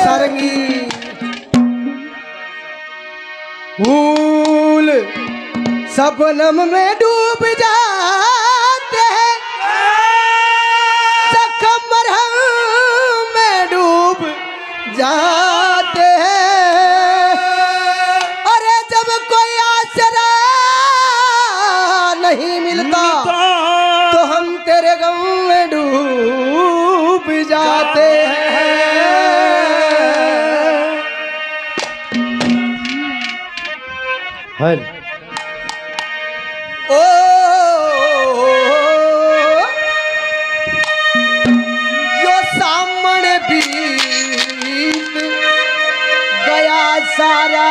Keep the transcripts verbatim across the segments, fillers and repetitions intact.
सारंगी फूल सपनम में डूब जाते हैं, जख्म मरहम में डूब जाते हैं। अरे जब कोई आसरा नहीं मिलता तो हम तेरे गम में डूब जाते हैं। हर ओ यो सामने बीत गया सारा,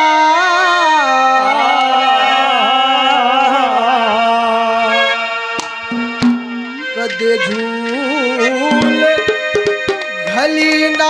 कदे झूल घली ना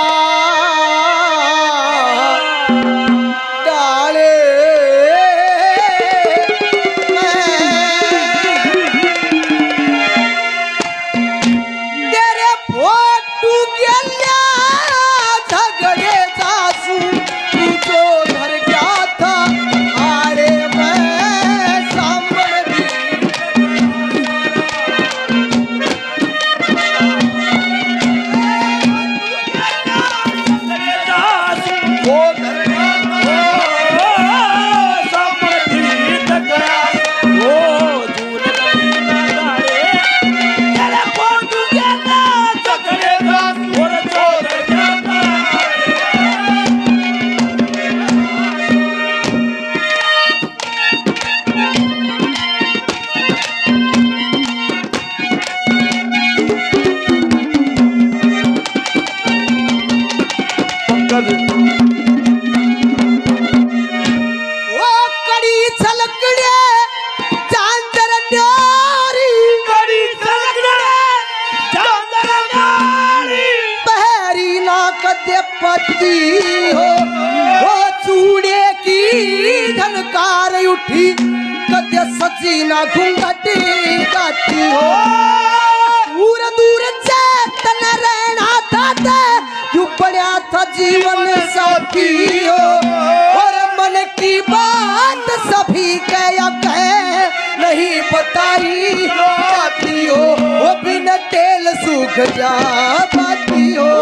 पति हो वो चूड़े की झनकार उठी, कदे सची ना घूंघटी गाती हो। दूर दूर चेतन रहना था क्यों पड़ा था जीवन साथी हो, और मन की बात सभी कह कह नहीं बताई जाती हो। वो बिन तेल सूख जा पाती हो,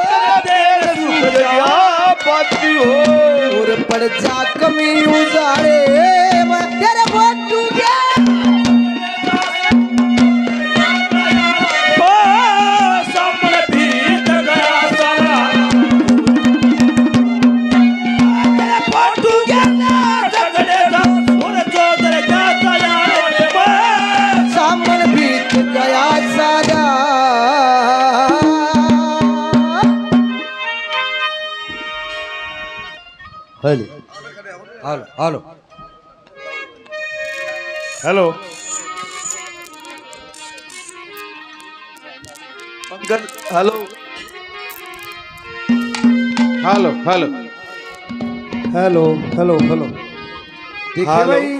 पाती हो और पड़ जा कमी उजाड़े तेरे बोटू गया। ओ सामने बीत गया सारा, तेरे बोटू गया झगड़े का और चौधर जाता यार, सामने बीत गया सारा। Hello hello hello hello Pankaj, hello hello hello hello hello hello देखिए भाई,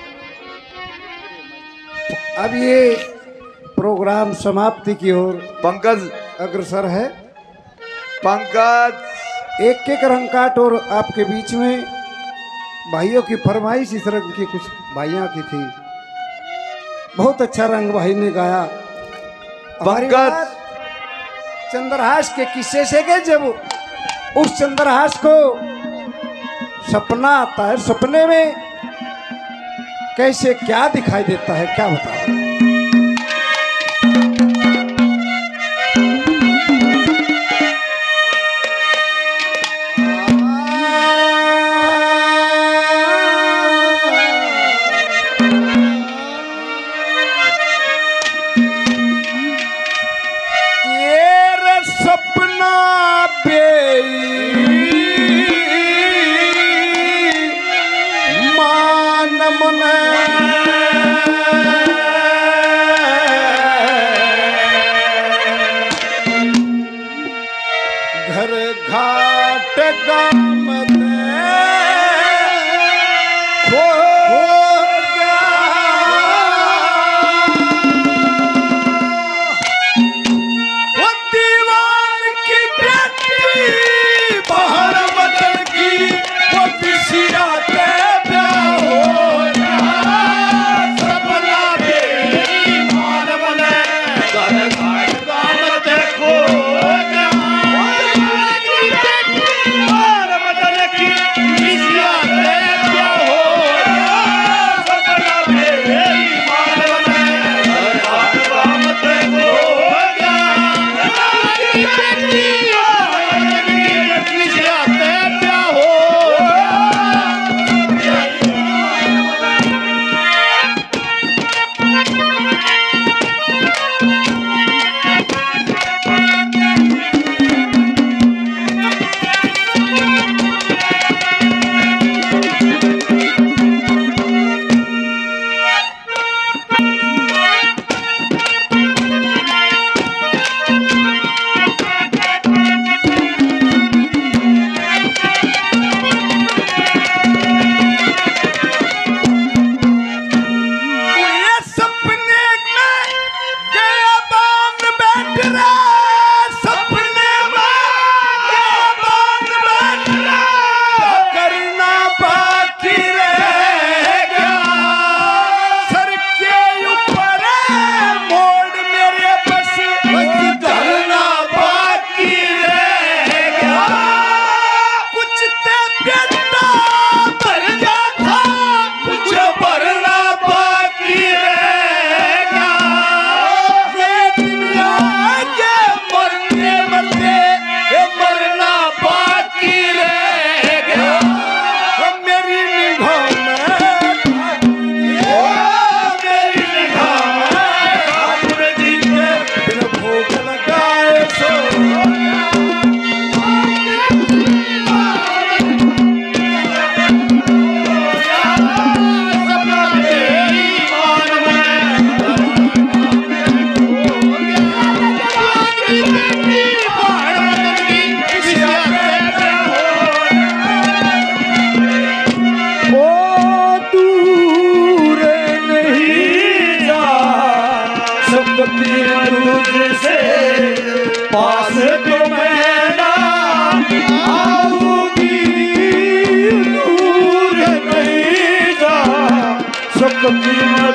अब ये प्रोग्राम समाप्ति की ओर पंकज अग्रसर है। पंकज एक एक रंग काट, और आपके बीच में भाइयों की फरमाइश इस रंग की कुछ भाइयों की थी। बहुत अच्छा रंग भाई ने गाया। पंकज चंद्रहास के किस्से से के जब उस चंद्रहास को सपना आता है, सपने में कैसे क्या दिखाई देता है क्या बताओ। मन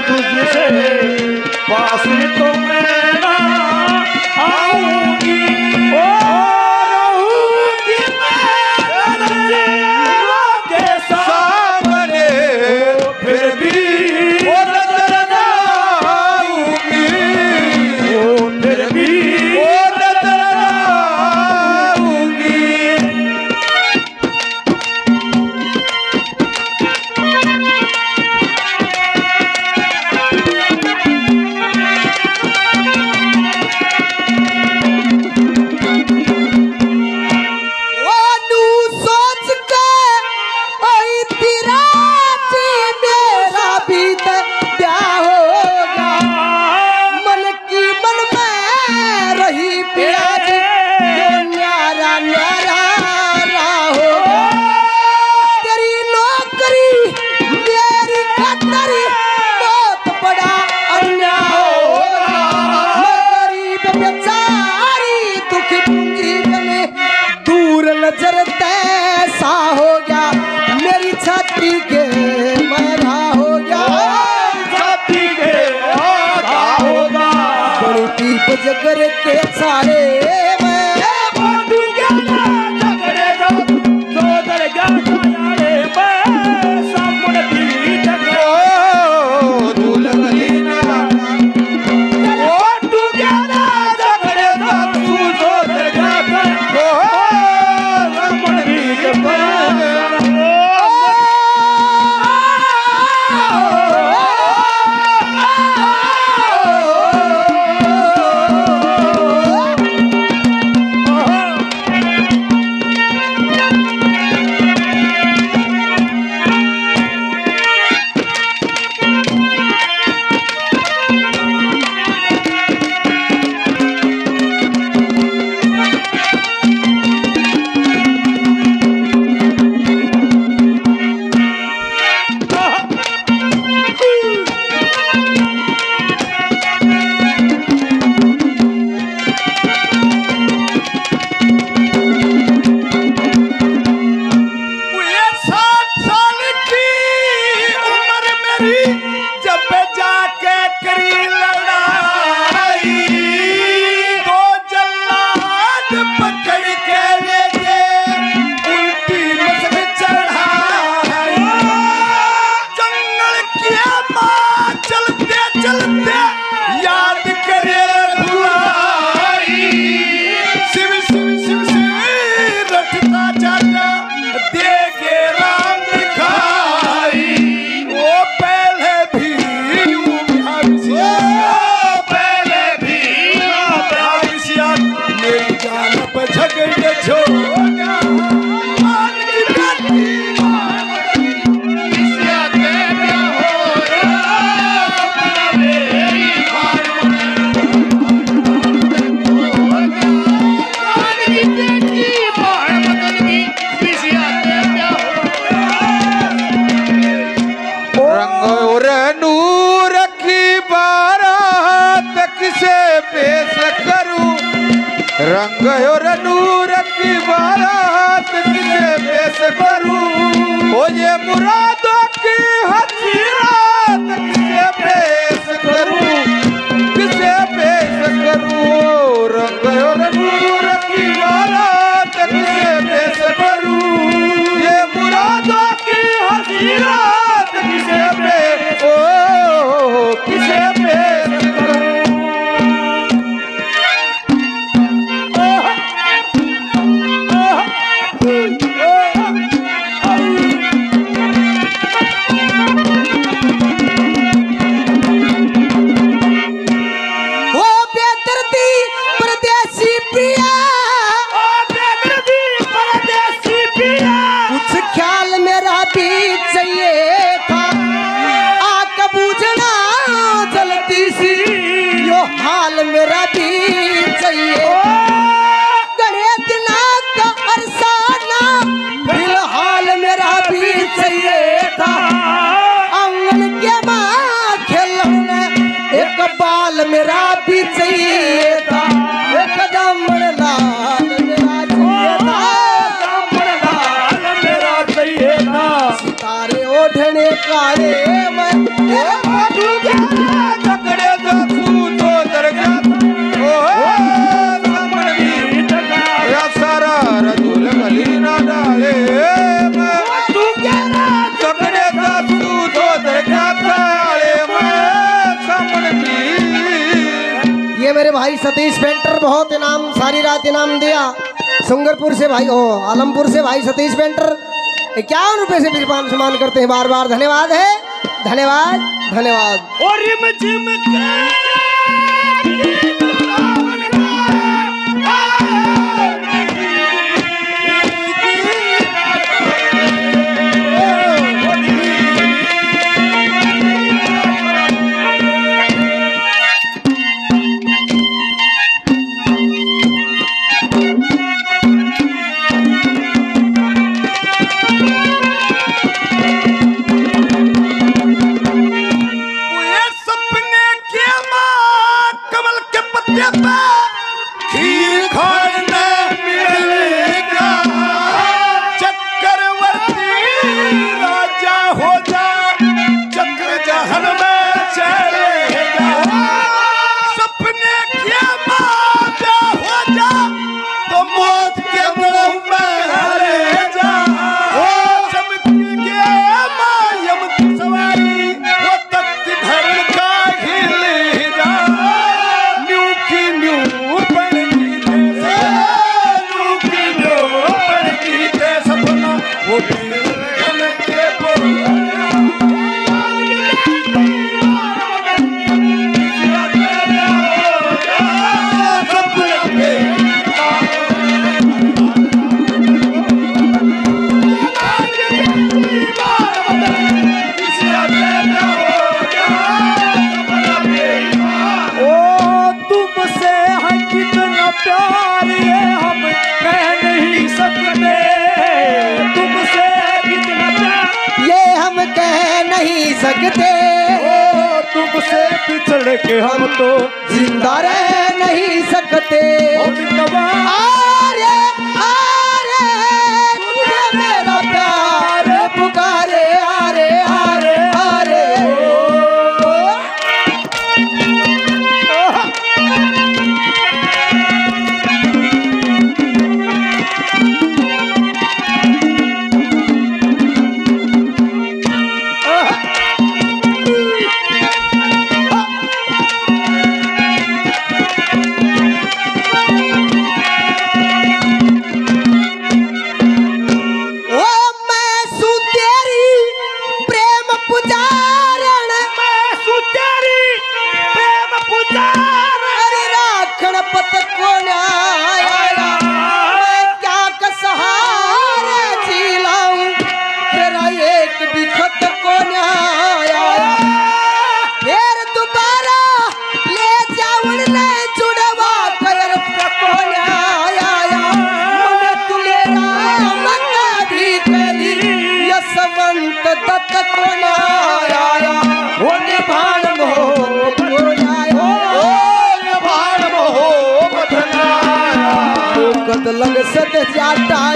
तुझसे पास तो मैं ना आऊंगी, ओ रहूंगी मैं के सामने, फिर भी वो नजर ना आऊंगी, ओ फिर भी वो नजर ना आऊंगी। जगर के सारे रंग और नूर की बारात किसे पेश करूं, ओ ये मुरादों की हंसी रात किसे पेश करूं, किसे पेश करूं। रंग और नूर की बारात किसे पेश करूं, ये मुरादों की हंसी रात किसे पेश, ओ किसे पेश करूं। Oh थाले में तू कहना सकने का तू तो देखा थाले में समन की। ये मेरे भाई सतीश पेंटर बहुत इनाम सारी रात इनाम दिया। सुंगरपुर से भाई ओ आलमपुर से भाई सतीश पेंटर इक्यावन रुपए से विमान सम्मान करते हैं। बार बार धन्यवाद है, धन्यवाद धन्यवाद। और रिम झिम सकते ओ तुमसे बिछड़ के हम तो जिंदा रह नहीं सकते। आरे आरे तुझे मेरा प्यार पुकारे आरे आरे आरे लग सत जाता